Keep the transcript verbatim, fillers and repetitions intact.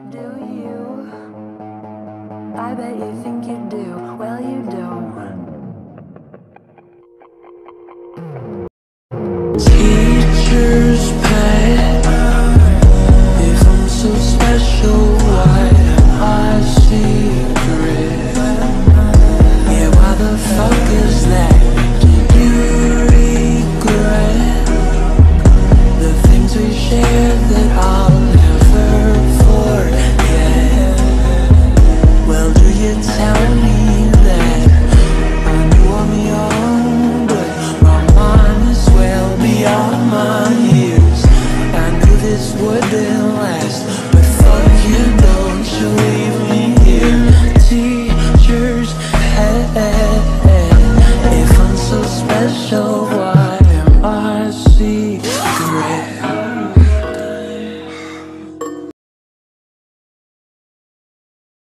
Do you? I bet you think you do. Well, you don't. Teacher's pet. If I'm so special, why am I secret? Yeah, why the fuck is that? Do you regret the things we shared that I'll never forget? Well, do you tell me that I knew I'm young, but my mind is well beyond my years? I knew this wouldn't last.